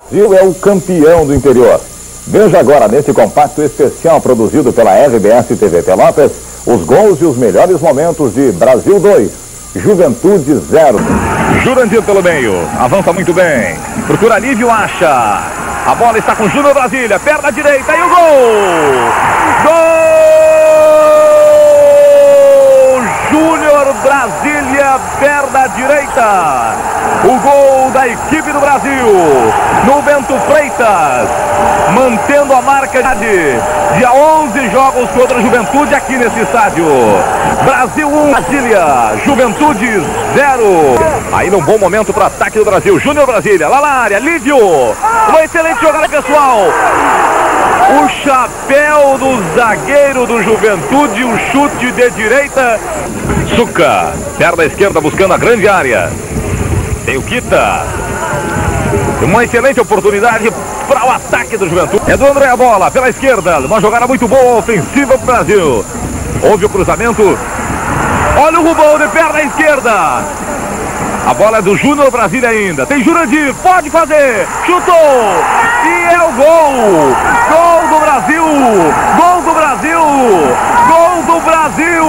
Brasil é o campeão do interior. Veja agora nesse compacto especial produzido pela RBS TV Pelotas os gols e os melhores momentos de Brasil 2, Juventude 0. Jurandir pelo meio, avança muito bem, procura Lívio, acha. A bola está com Júnior Brasília, perna direita e o gol! Gol! Júnior Brasília, perna direita. O gol da equipe do Brasil, no Bento Freitas, mantendo a marca de 11 jogos contra a Juventude aqui nesse estádio. Brasil 1, Brasília, Juventude 0. Aí num bom momento para o ataque do Brasil, Júnior Brasília, lá na área, Lívio, uma excelente jogada pessoal. O chapéu do zagueiro do Juventude, um chute de direita. Suca, perna esquerda buscando a grande área. Tem o Kita. Uma excelente oportunidade para o ataque do Juventude. É do André a bola pela esquerda. Uma jogada muito boa, ofensiva para o Brasil. Houve o cruzamento. Olha o Rubão de perna esquerda. A bola é do Júnior Brasília ainda. Tem Jurandir, pode fazer. Chutou. E é o gol. Gol do Brasil. Gol do Brasil. Gol do Brasil.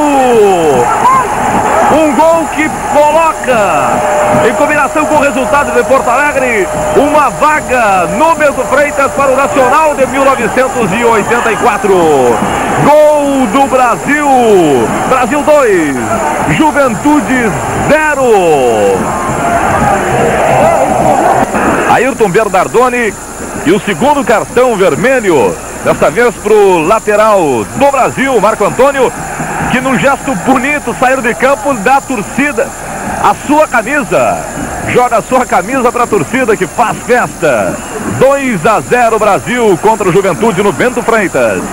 Um gol que coloca, em combinação com o resultado de Porto Alegre, uma vaga no Bento Freitas para o Nacional de 1984. Gol do Brasil. Brasil 2, Juventude 0. Ayrton Bernardoni e o segundo cartão vermelho, desta vez para o lateral do Brasil, Marco Antônio, que num gesto bonito saiu de campo da torcida, a sua camisa, joga a sua camisa para a torcida que faz festa. 2-0 Brasil contra o Juventude no Bento Freitas.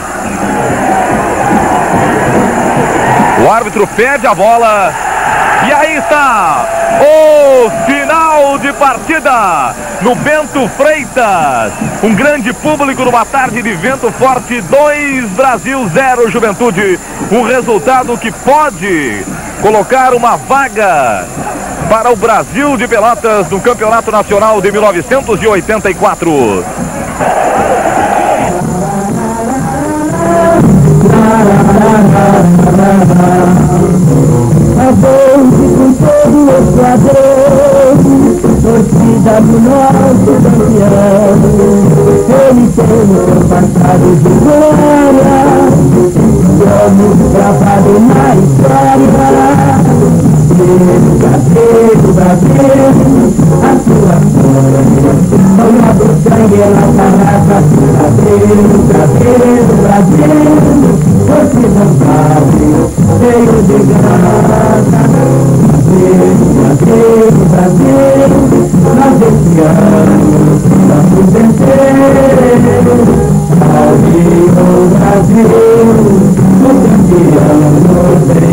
O árbitro pede a bola e aí está o final de partida no Bento Freitas. Um grande público numa tarde de vento forte. 2 Brasil 0 Juventude. Um resultado que pode colocar uma vaga para o Brasil de Pelotas no Campeonato Nacional de 1984. Com todo esse adeus, torcida do nosso campeão. Ele tem o seu passado de glória, somos gravados na história. Ele Brasil, a sua glória, olha do sangue, ela carrega Brasil, você não sabe, veio de graça. Brasil, nós esse ano vamos vencer. Ao vivo Brasil, o campeão do